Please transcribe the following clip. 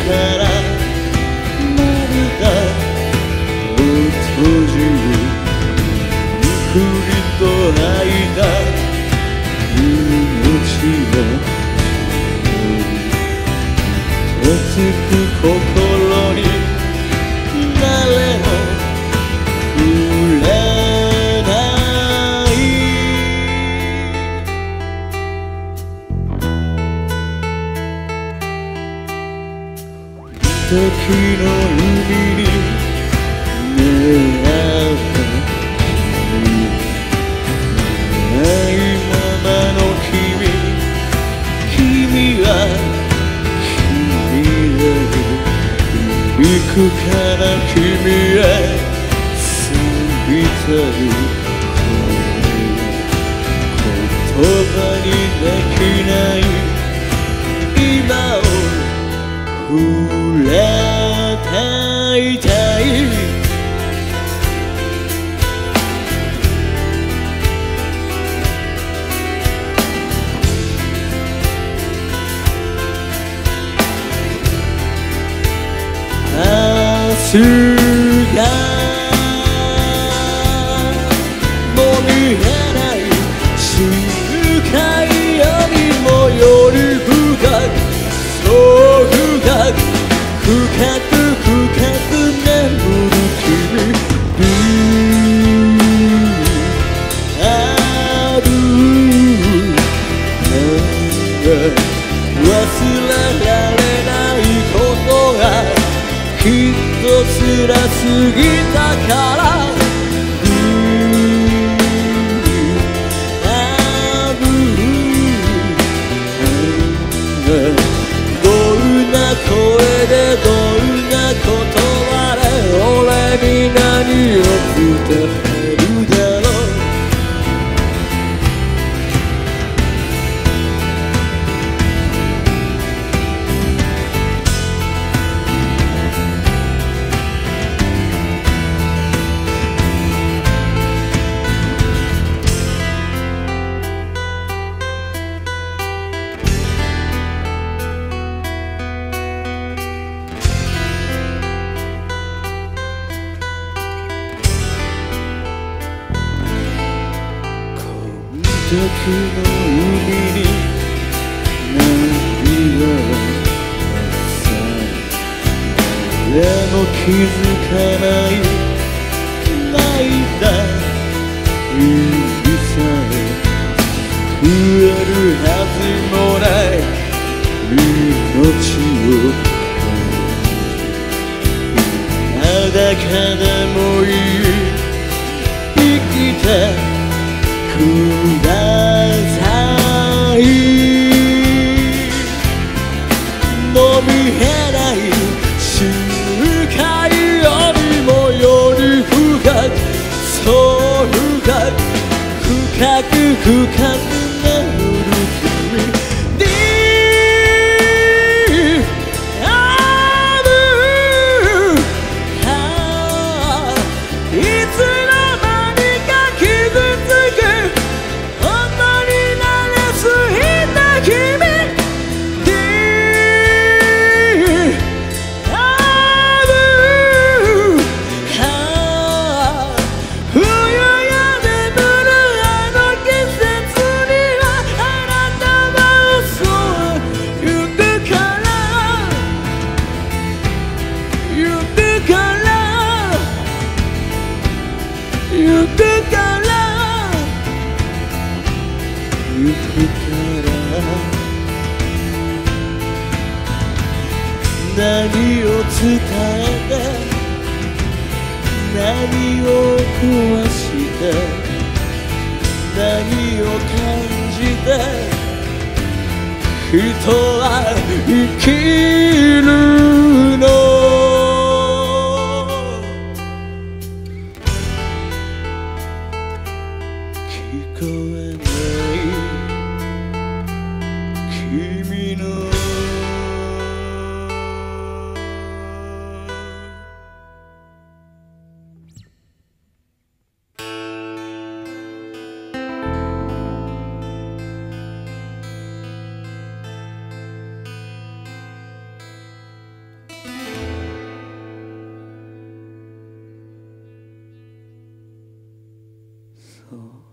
から涙を閉じるゆっくりと吐いた命をとつく心に誰も触れない時の海に出会ったないままの君は行くから君へ過ぎ去る言葉にできない今を触れていたい明日がもう見えない深海よりもより深くそう深く深く深く眠る君ある忘れられないことがきっと辛すぎたからどんな声でどんな言葉で俺に何を伝えるだろう時の海に涙はさ誰も気づかない泣いた指さえ増えるはずもない命を裸でもいい生きてくださいもう見えない深海よりもより深くそう深く深く深く眠る君行くから何を伝えて何を壊して何を感じて人は生きるの聞こえない君のう